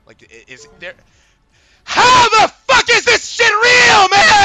Like, is there? How the fuck is this shit real, man?